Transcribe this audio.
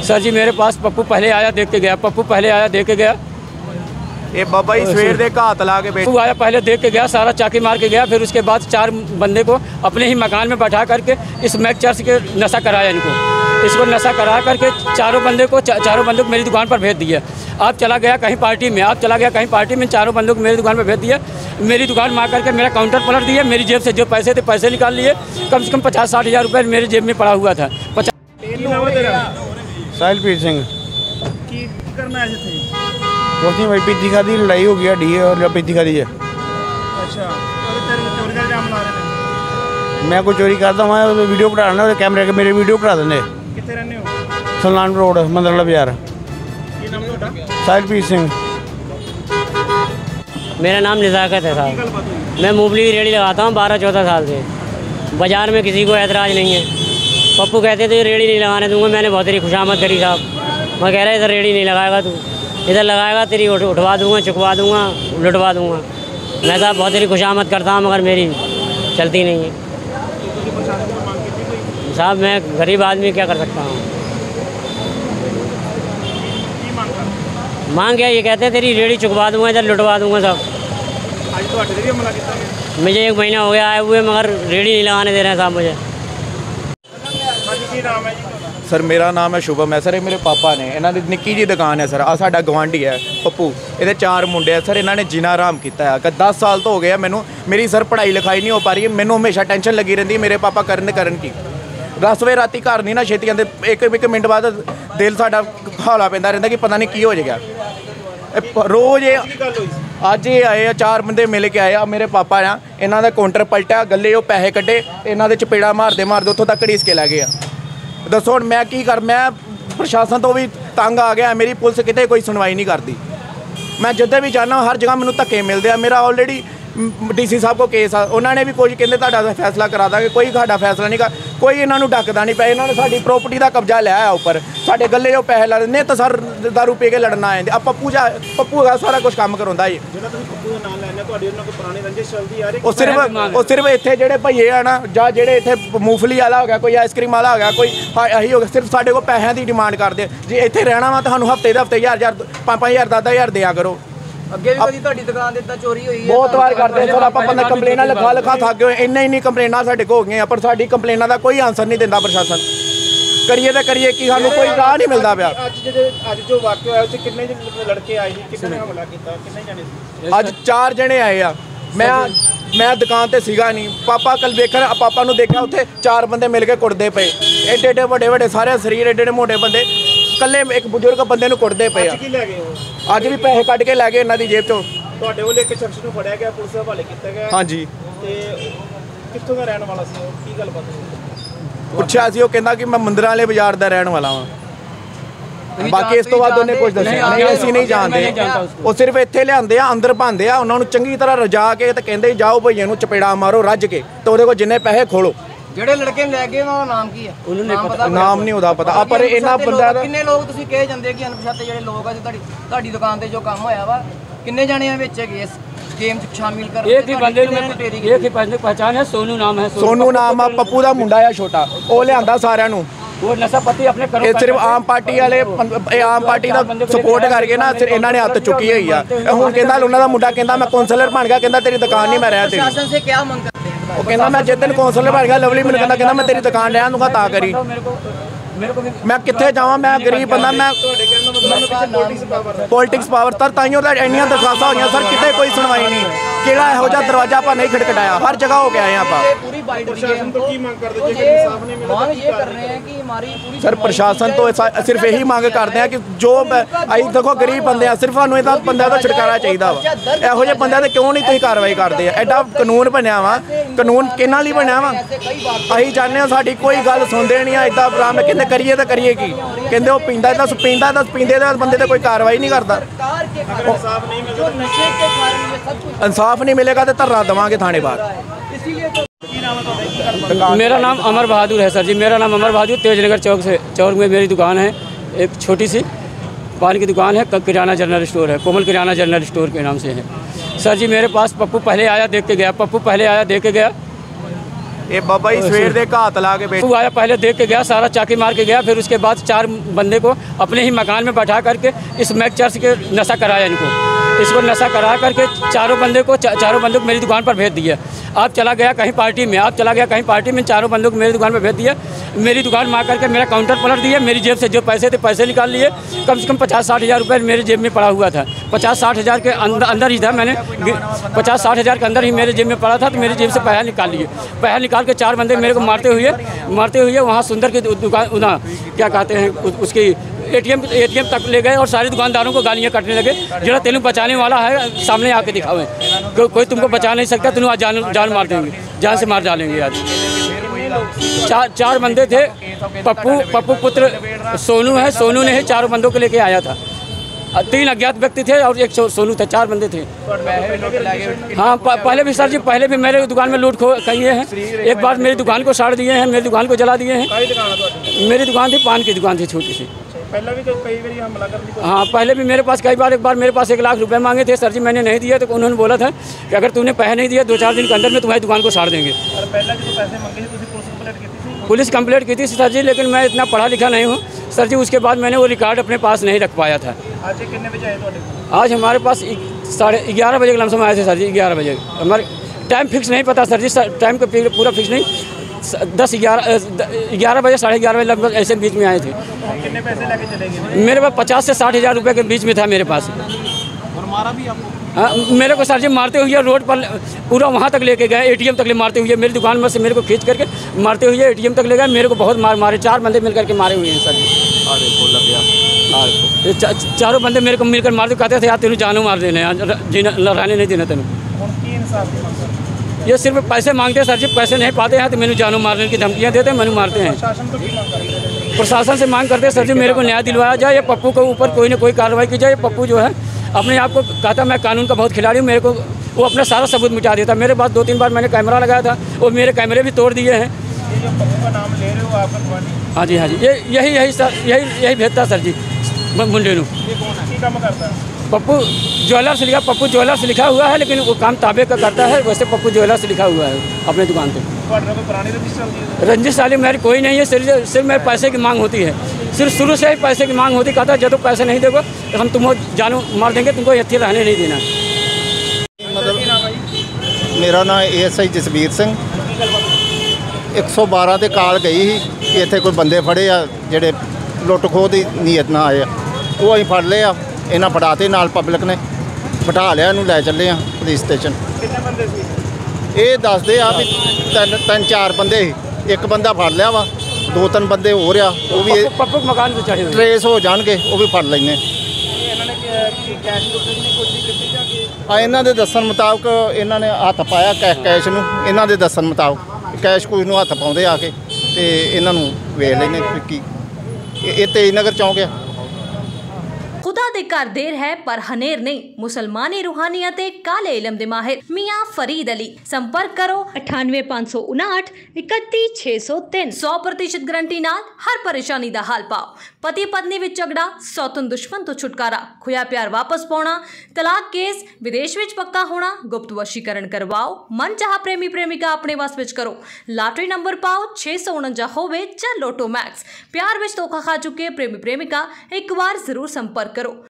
Sir जी मेरे पास पप्पू पहले आया देख के गया, पप्पू पहले आया देख के गया। ये बाबा ही सवेर दे घात ला के पप्पू आया पहले देख के गया, सारा चाकी मार के गया। फिर उसके बाद 4 बंदे को अपने ही मकान में बैठा करके इस मैक चर्च के नशा कराया इसको नशा करा करके चारों बंदे को मेरी दुकान पर भेज दिया। आप चला गया कहीं पार्टी में, चारों बंदों को मेरी दुकान पर भेज दिया। मेरी दुकान में आकर के मेरा काउंटर पलट दिया। मेरी जेब से जो पैसे थे पैसे निकाल लिए। कम से कम 50-60 हज़ार रुपये मेरी जेब में पड़ा हुआ था। साहिलप्रीत सिंह करना है थे कुछ नहीं भाई, पीती खादी लड़ाई हो गई डी और पीती खादी है। अच्छा चोरी का इल्जाम ला रहे मैं कोई चोरी करता हूँ, वीडियो बनाना और कैमरे के मेरे वीडियो बना देंगे। कितने रहने हो? सलान रोड मंदरला बाजार। साहिलप्रीत सिंह। मेरा नाम निज़ाकत है साहब। मैं मूंगफली की रेहड़ी लगाता हूँ 12-14 साल से। बाज़ार में किसी को ऐतराज़ नहीं है। पप्पू कहते थे रेहड़ी नहीं लगाने दूंगा, मैंने बहुत तेरी खुशामद करी साहब। मैं कह रहा इधर रेहड़ी नहीं लगाएगा तू, इधर लगाएगा तेरी उठवा दूंगा, चुकवा दूंगा, लुटवा दूंगा। मैं साहब बहुत तेरी खुशामद करता हूँ मगर मेरी चलती नहीं है साहब। मैं गरीब आदमी क्या कर सकता हूँ। मांग क्या, ये कहते हैं तेरी रेहड़ी चुकवा दूंगा, इधर लुटवा दूंगा साहब। मुझे 1 महीना हो गया आए हुए मगर रेहड़ी नहीं लगाने दे रहे हैं साहब मुझे। सर मेरा नाम है शुभम है सर। ये मेरे पापा ने, इन्हों की निक्की जी दुकान है सर। आ साडा गवांढी है पप्पू, ये 4 मुंडे है सर। इन्होंने जीना आराम किया है। 10 साल तो हो गया मैनू, मेरी सर पढ़ाई लिखाई नहीं हो पा रही है। मैनू हमेशा टेंशन लगी रहती है मेरे पापा करन की। 10 वजे राती घर नहीं ना छेती आते, एक मिनट बाद दिल साडा हौला पैंदा रहंदा कि पता नहीं की हो जाएगा। रोज़ ये अज ये आए 4 बंदे मिल के आए। मेरे पापा आ, इन्हों का काउंटर पलटिया, गले वो पैसे कड्डे, इन्हों के चपेड़ा मारते उतों तक घड़ीस के लै गए। दसो हुण मैं की कर, मैं प्रशासन तो भी तंग आ गया। मेरी पुलिस कितने कोई सुनवाई नहीं करती। मैं जिधर भी जाना हर जगह मैनू धक्के मिलते हैं। मेरा ऑलरेडी DC साहब को केस आ, उन्होंने भी कुछ कहते तुहाडा फैसला करा देंगे, कोई साडा फैसला नहीं कर, कोई इन्हों डकदा नहीं पाया। इन्होंने साडी प्रॉपर्टी का कब्जा लिया उपर, साडे गले जो पैसे ला दें तो सर दारू पी के लड़ना आ जाते। पप्पू का सारा कुछ काम करवाता है। सिर्फ इतने जोड़े भईए आ ना, ਜਾਂ ਜਿਹੜੇ ਇੱਥੇ मूंगफली वाला हो गया, कोई आइसक्रीम वाला हो गया, कोई यही हो गया, सिर्फ साढ़े को पैसों की डिमांड करते। जे इतने रहना वा तो सानू हफ्ते 1000 5-5 10,000 दिया करो। ਅੱਗੇ ਵੀ ਕਦੀ ਤੁਹਾਡੀ ਦੁਕਾਨ ਤੇ ਇਦਾਂ ਚੋਰੀ ਹੋਈ ਹੈ? बहुत बार करते हैं सर। आप कंप्लेना लिखा थक गए, इन्नी कंप्लेना साढ़े को हो गई, पर साडी कंप्लेना का कोई आंसर नहीं दिंदा प्रशासन। करिए तो करिए कि सानू कोई राह नहीं मिलता पाया। ਅੱਜ जो वाकया होया उससे कितने लड़के आए थे, कितने ने हमला किया, कितने जने सी? ਅੱਜ 4 जने आए आ। मैं दुकान ते सीगा नहीं। पापा कल देखा, पापा नूं देखा उत्थे 4 बंदे मिल के कुटदे पे, एडे वड्डे सारे शरीर एडे मोटे बंदे, कल्ले एक बुजुर्ग बंदे नूं कुटदे पे आ। ਅੱਜ भी पैसे कट के लै गए इन्हां दी जेब चों। ਤੁਹਾਡੇ ਵੱਲੋਂ ਇੱਕ ਸ਼ਖਸ ਨੂੰ ਫੜਿਆ ਗਿਆ, ਪੁਲਿਸ ਦੇ ਹਵਾਲੇ ਕੀਤਾ ਗਿਆ। हाँ जी, ਤੇ ਕਿੱਥੋਂ ਦਾ ਰਹਿਣ ਵਾਲਾ ਸੀ ਉਹ, ਕੀ ਗੱਲਬਾਤ ਹੋਈ? ਪੁੱਛਿਆ ਸੀ, ਉਹ ਕਹਿੰਦਾ ਕਿ ਮੈਂ ਮੰਦਰਾਂ ਵਾਲੇ ਬਾਜ਼ਾਰ ਦਾ ਰਹਿਣ ਵਾਲਾ ਵਾਂ। ਬਾਕੀ ਇਸ ਤੋਂ ਬਾਅਦ ਉਹਨੇ ਕੁਝ ਦੱਸਿਆ ਨਹੀਂ, ਅਸੀਂ ਨਹੀਂ ਜਾਣਦੇ। ਉਹ ਸਿਰਫ ਇੱਥੇ ਲਿਆਂਦੇ ਆ, ਅੰਦਰ ਪਾਉਂਦੇ ਆ, ਉਹਨਾਂ ਨੂੰ ਚੰਗੀ ਤਰ੍ਹਾਂ ਰਜਾ ਕੇ ਤੇ ਕਹਿੰਦੇ ਜਾਓ ਭਈਏ ਨੂੰ ਚਪੇੜਾ ਮਾਰੋ ਰੱਜ ਕੇ, ਤੇ ਉਹਦੇ ਕੋਲ ਜਿੰਨੇ ਪੈਸੇ ਖੋਲੋ। ਜਿਹੜੇ ਲੜਕੇ ਨੂੰ ਲੈ ਗਏ ਉਹਨਾਂ ਦਾ ਨਾਮ ਕੀ ਹੈ? ਨਾਮ ਨਹੀਂ ਉਹਦਾ ਪਤਾ। ਪਰ ਇਹਨਾਂ ਬੰਦਿਆਂ ਦਾ ਕਿੰਨੇ ਲੋਕ ਤੁਸੀਂ ਕਹੇ ਜਾਂਦੇ ਕਿ ਅਣਪਛਾਤੇ ਜਿਹੜੇ ਲੋਕ ਆ ਜੋ ਤੁਹਾਡੀ ਦੁਕਾਨ ਤੇ ਜੋ ਕੰਮ ਹੋਇਆ ਵਾ, ਕਿੰਨੇ ਜਾਣੇ ਆ ਵਿੱਚ ਹੈਗੇ ਇਸ गेम शामिल कर? एक ही बंदे एक ही पहचान है, सोनू नाम है। सोनू नाम आ, पप्पू का मुंडा है छोटा, वो लिया सारिਆਂ ਨੂੰ। वो नशा पत्ती अपने ਇਹ ਸਿਰਫ ਆਮ ਪਾਰਟੀ ਵਾਲੇ, ਆਮ ਪਾਰਟੀ ਦਾ ਸਪੋਰਟ ਕਰਕੇ ਨਾ ਇਹਨਾਂ ਨੇ ਹੱਥ ਚੁੱਕੀ ਹੋਈ ਆ। ਹੁਣ ਕਹਿੰਦਾ ਉਹਨਾਂ ਦਾ ਮੁੰਡਾ ਕਹਿੰਦਾ ਮੈਂ ਕਾਉਂਸਲਰ ਬਣ ਗਿਆ, ਕਹਿੰਦਾ ਤੇਰੀ ਦੁਕਾਨ ਨਹੀਂ ਮੈਂ ਰਹਿ ਤੇਰੀ। प्रशासन से क्या मांग करते हैं? ਉਹ ਕਹਿੰਦਾ ਮੈਂ ਜਿੱਦਨ ਕਾਉਂਸਲਰ ਬਣ ਗਿਆ ਲਵਲੀ ਮੈਨੂੰ ਕਹਿੰਦਾ ਮੈਂ ਤੇਰੀ ਦੁਕਾਨ ਰਹਿਣ ਦੂੰਗਾ ਤਾਂ ਕਰੀ। मैं कितने जावा, मैं गरीब बंदा, मैं पॉलिटिक्स पावर तर ताइयों इन्नियां दरखास्तां होईयां सर, कितने कोई सुनवाई नहीं। किहड़ा इहो जिहा दरवाजा आपां नहीं खटखटाया, हर जगह हो के आए आपां। सर प्रशासन तो सिर्फ यही मांग करते हैं कि जो असीं देखो गरीब बंदे आ, सिर्फ सानूं इहदा बंदिਆਂ ਦਾ छुटकारा चाहिए वा। इहो ਜਿਹੇ ਬੰਦਿਆਂ ਤੇ ਕਿਉਂ नहीं तुसीं कार्रवाई करते? एडा कानून बनया वा, कानून किहਨਾਂ ਲਈ ਬਣਿਆ ਵਾ? ਅਸੀਂ ਚਾਹੁੰਦੇ ਹਾਂ ਸਾਡੀ ਕੋਈ ਗੱਲ सुनते नहीं आ। इदां आराम कहते करिए तो करिए की, कहते वो पींदा दस पींदे बंदे तो कोई कार्रवाई नहीं करता। इंसाफ नहीं मिलेगा तो धरना देवांगे थाने बाहर। मेरा नाम अमर बहादुर है सर जी, मेरा नाम अमर बहादुर। तेजनगर चौक में मेरी दुकान है, एक छोटी सी पान की दुकान है, किराना जनरल स्टोर है, कोमल किराना जनरल स्टोर के नाम से है सर जी। मेरे पास पप्पू पहले आया देख के गया, पप्पू पहले आया देख के गया। ये बाबा जी सवेर दे घात ला के बेच वो आया, पहले देख के गया, सारा चाकी मार के गया। फिर उसके बाद 4 बंदे को अपने ही मकान में बैठा करके इस मैक चर्च के नशा कराया इसको नशा करा करके चारों बंदे को मेरी दुकान पर भेज दिया। आप चला गया कहीं पार्टी में, चारों बंदों को मेरी दुकान पर भेज दिया। मेरी दुकान में आकर के मेरा काउंटर पलट दिया, मेरी जेब से जो पैसे थे पैसे निकाल लिए। कम से कम 50-60 हज़ार रुपये मेरी जेब में पड़ा हुआ था। 50-60 हज़ार के अंदर ही था, मैंने 50-60 हज़ार के अंदर ही मेरे जेब में पड़ा था। तो मेरी जेब से पैसा निकाल लिए। पैसा निकाल के 4 बंदे मेरे को मारते हुए वहाँ सुंदर की दुकान क्या कहते हैं उसकी एटीएम तक ले गए और सारे दुकानदारों को गालियाँ कटने लगे। जरा तेनू बचाने वाला है सामने आके दिखावे, कोई तुमको बचा नहीं सकता, तुम आज जान मार देंगे, जान से मार डालेंगे। आज 4 बंदे थे। पप्पू पुत्र सोनू ने ही 4 बंदों को लेके आया था। 3 अज्ञात व्यक्ति थे और 1 सोनू था, 4 बंदे थे। हाँ, पहले भी सर जी, पहले भी मेरे दुकान में लूट किए हैं। एक बार मेरी दुकान को साड़ दिए हैं, मेरी दुकान को जला दिए हैं। मेरी दुकान थी, पान की दुकान थी छोटी सी। पहले भी कई बार हमला कर दी। हाँ, पहले भी मेरे पास एक बार मेरे पास 1 लाख रुपए मांगे थे सर जी, मैंने नहीं दिया। तो उन्होंने बोला था कि अगर तूने पैसे नहीं दिया 2-4 दिन के अंदर में तुम्हारी दुकान को साड़ देंगे। और पहले जो पैसे मांगे थे पुलिस कंप्लेंट की थी सर जी, लेकिन मैं इतना पढ़ा लिखा नहीं हूँ सर जी। उसके बाद मैंने वो रिकॉर्ड अपने पास नहीं रख पाया था। आज कितने बजे आए? आज हमारे पास 11:30 बजे के लमसम आए थे सर जी। 11 बजे हमारे टाइम फिक्स नहीं पता सर जी, टाइम का पूरा फिक्स नहीं। 11 बजे 11:30 बजे लगभग ऐसे बीच में आए थे। कितने पैसे लेके चले गए? मेरे पास 50 से 60 हज़ार रुपये के बीच में था मेरे पास। और मारा भी आपको? हाँ, मेरे को सर जी मारते हुए रोड पर पूरा वहाँ तक लेके गए, एटीएम तक ले मारते हुए, मेरी दुकान में से मेरे को खींच करके मारते हुए एटीएम तक ले गए। मेरे को बहुत मारे, 4 बंदे मिल करके मारे हुए हैं सर जी। चारों बंदे मेरे को मिलकर मारते, कहते थे यार तेनू जानू मार देने, रहने नहीं देना तेनू। ये सिर्फ पैसे मांगते हैं सर जी, पैसे नहीं पाते हैं तो मैंने जानू मारने की धमकियाँ देते हैं, मैंने मारते हैं। प्रशासन से मांग करते हैं सर जी मेरे को न्याय दिलवाया जाए, ये पप्पू के ऊपर कोई ना कोई कार्रवाई की जाए। पप्पू जो है अपने आप को कहता मैं कानून का बहुत खिलाड़ी हूँ, मेरे को वो अपना सारा सबूत मिटा देता। मेरे पास 2-3 बार मैंने कैमरा लगाया था, वो मेरे कैमरे भी तोड़ दिए हैं। ये जो पप्पू का नाम ले रहे हो आपका? हाँ जी, यही भेजता सर जी मुंडे नू। काम करता है पप्पू ज्वेलर्स लिखा, पप्पू ज्वेलर्स लिखा हुआ है, लेकिन वो काम ताबे का करता है। वैसे पप्पू ज्वेलर्स लिखा हुआ है अपने दुकान पे। पुरानी रंजिश साली मेरी कोई नहीं है, सिर्फ मेरे पैसे की मांग होती है। सिर्फ शुरू से ही पैसे की मांग होती। कहता है जब पैसे नहीं दोगे तो हम तुमको जानू मार देंगे, तुमको ਇੱਥੇ रहने नहीं देना। मेरा नाम ASI जसबीर सिंह। 112 ਤੇ ਕਾਲ ਗਈ ਸੀ ਕਿ ਇੱਥੇ ਕੋਈ ਬੰਦੇ ਫੜੇ ਆ ਜਿਹੜੇ ਲੁੱਟ ਖੋਹ ਦੀ ਨੀਅਤ ਨਾਲ ਆਏ ਆ। ਉਹ ਅਸੀਂ ਫੜ ਲਏ ਆ, ਇਹਨਾਂ ਫੜਾਤੇ, ਨਾਲ ਪਬਲਿਕ ਨੇ ਬਿਠਾ ਲਿਆ, ਇਹਨੂੰ ਲੈ ਚੱਲੇ ਆ ਪੁਲਿਸ ਸਟੇਸ਼ਨ। ਕਿੰਨੇ ਬੰਦੇ ਸੀ? ਇਹ ਦੱਸਦੇ ਆ ਵੀ 3-4 ਬੰਦੇ ਸੀ। ਇੱਕ ਬੰਦਾ ਫੜ ਲਿਆ ਵਾ, 2-3 ਬੰਦੇ ਹੋ ਰਿਹਾ, ਉਹ ਵੀ पप्पू मकान पे चढ़े हुए। ਟਰੇਸ ਹੋ ਜਾਣਗੇ, ਉਹ ਵੀ ਫੜ ਲੈਣੇ। ਇਹਨਾਂ ਨੇ ਕੈਸ਼ ਲੁੱਟਣ ਦੀ ਕੋਸ਼ਿਸ਼ ਕੀਤੀ ਜਾਂ ਕਿ? ਆ ਇਹਨਾਂ ਦੇ ਦੱਸਣ ਮੁਤਾਬਕ ਇਹਨਾਂ ਨੇ ਹੱਥ ਪਾਇਆ ਕੈਸ਼ ਨੂੰ। ਇਹਨਾਂ ਦੇ ਦੱਸਣ ਮੁਤਾਬਕ ਕੈਸ਼ ਕੋਈ ਨੂੰ ਹੱਥ ਪਾਉਂਦੇ ਆ ਕੇ ਤੇ ਇਹਨਾਂ ਨੂੰ ਵੇਖ ਲੈਣੇ ਕੀ ਇਹ ਤੇਜ ਨਗਰ ਚੌਂਕ ਆ। खुदा दे घर देर है पर हनेर नहीं। मुसलमानी रूहानियत काले इलम दे माहिर मियां फरीद अली। संपर्क करो 98 559 31 603। 100% गारंटी नाल हर परेशानी दा हल पाओ। पति पत्नी विच झगड़ा, सौतन दुश्मन तो छुटकारा, खोया प्यार वापस पाउणा, तलाक केस, विदेश विच पक्का होना, गुप्त वशीकरण करवाओ, मन चाह प्रेमी प्रेमिका अपने वस विच करो, लाटरी नंबर पाओ 649 होवे जां लोटो मैक्स। प्यार विच धोखा खा चुके प्रेमी प्रेमिका एक बार जरूर संपर्क करो।